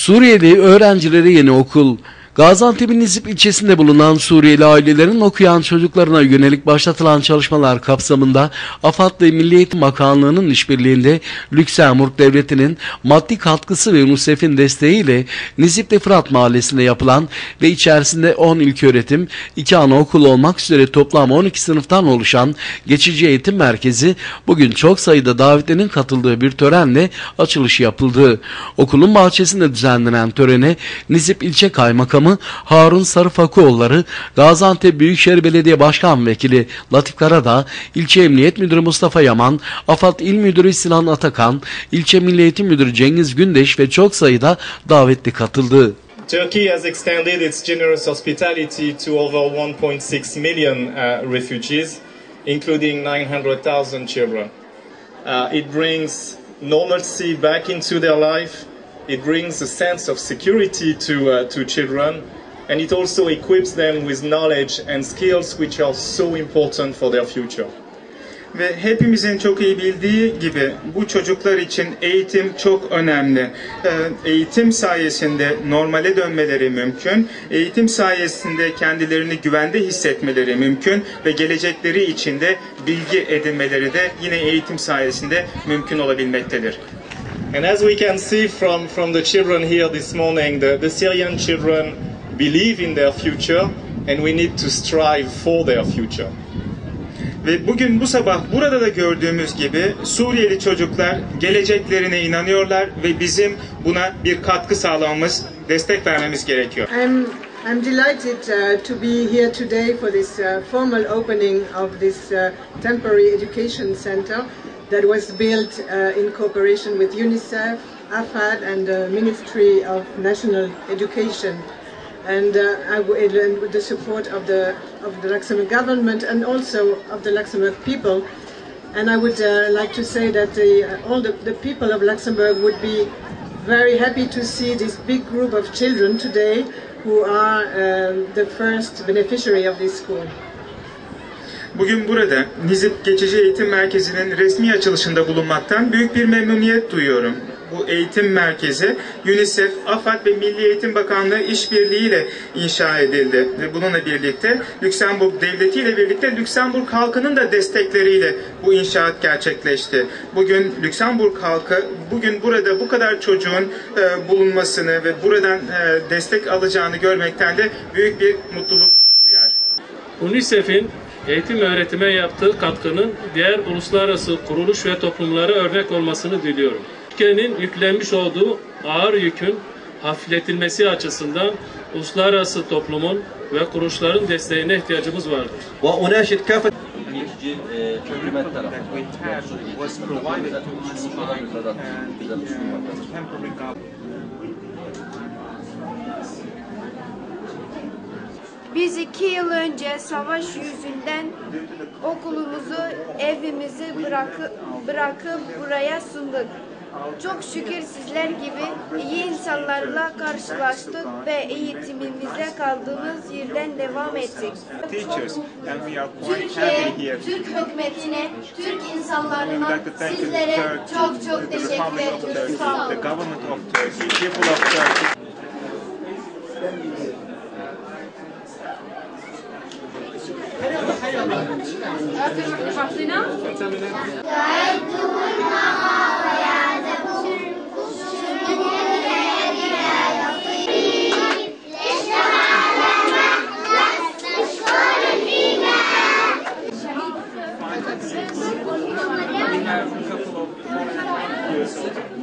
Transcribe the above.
Suriyeli öğrencilere yeni okul. Gaziantep'in Nizip ilçesinde bulunan Suriyeli ailelerin okuyan çocuklarına yönelik başlatılan çalışmalar kapsamında AFAD ve Milli Eğitim Bakanlığı'nın işbirliğinde Lüksemburg Devleti'nin maddi katkısı ve UNICEF'in desteğiyle Nizip'te Fırat Mahallesi'nde yapılan ve içerisinde 10 ilköğretim, 2 anaokul olmak üzere toplam 12 sınıftan oluşan geçici eğitim merkezi bugün çok sayıda davetlinin katıldığı bir törenle açılışı yapıldı. Okulun bahçesinde düzenlenen törene Nizip İlçe Kaymakamı Harun Sarıfakoğulları, Gaziantep Büyükşehir Belediye Başkan Vekili Latif Karadağ, İlçe Emniyet Müdürü Mustafa Yaman, AFAD İl Müdürü Sinan Atakan, İlçe Milli Eğitim Müdürü Cengiz Gündeş ve çok sayıda davetli katıldı. Turkey has extended its generous hospitality to over 1.6 million refugees, including 900,000 children. It brings normalcy back into their life. It brings a sense of security to children, and it also equips them with knowledge and skills which are so important for their future. Ve hepimizin çok iyi bildiği gibi bu çocuklar için eğitim çok önemli. Eğitim sayesinde normale dönmeleri mümkün. Eğitim sayesinde kendilerini güvende hissetmeleri mümkün ve gelecekleri için de bilgi edinmeleri de yine eğitim sayesinde mümkün olabilmektedir. And as we can see from the children here this morning, the Syrian children believe in their future, and we need to strive for their future. Ve bugün bu sabah burada da gördüğümüz gibi Suriyeli çocuklar geleceklerine inanıyorlar ve bizim buna bir katkı sağlamamız, destek vermemiz gerekiyor. I'm delighted to be here today for this formal opening of this temporary education center that was built in cooperation with UNICEF, AFAD and the Ministry of National Education, and with the support of the Luxembourg government and also of the Luxembourg people. And I would like to say that all the people of Luxembourg would be very happy to see this big group of children today who are the first beneficiary of this school. Bugün burada Nizip Geçici Eğitim Merkezi'nin resmi açılışında bulunmaktan büyük bir memnuniyet duyuyorum. Bu eğitim merkezi UNICEF, AFAD ve Milli Eğitim Bakanlığı işbirliğiyle inşa edildi. Ve bununla birlikte Lüksemburg Devleti ile birlikte Lüksemburg halkının da destekleriyle bu inşaat gerçekleşti. Bugün Lüksemburg halkı bugün burada bu kadar çocuğun bulunmasını ve buradan destek alacağını görmekten de büyük bir mutluluk duyar. UNICEF'in eğitim öğretime yaptığı katkının diğer uluslararası kuruluş ve toplumlara örnek olmasını diliyorum. Türkiye'nin yüklenmiş olduğu ağır yükün hafifletilmesi açısından uluslararası toplumun ve kuruluşların desteğine ihtiyacımız vardır. Biz 2 yıl önce savaş yüzünden okulumuzu, evimizi bırakıp buraya sunduk. Çok şükür sizler gibi iyi insanlarla karşılaştık ve eğitimimize kaldığımız yerden devam ettik. Türkiye, Türk hükümetine, Türk insanlarına sizlere çok teşekkür ediyoruz. Sağ olun. We have a couple of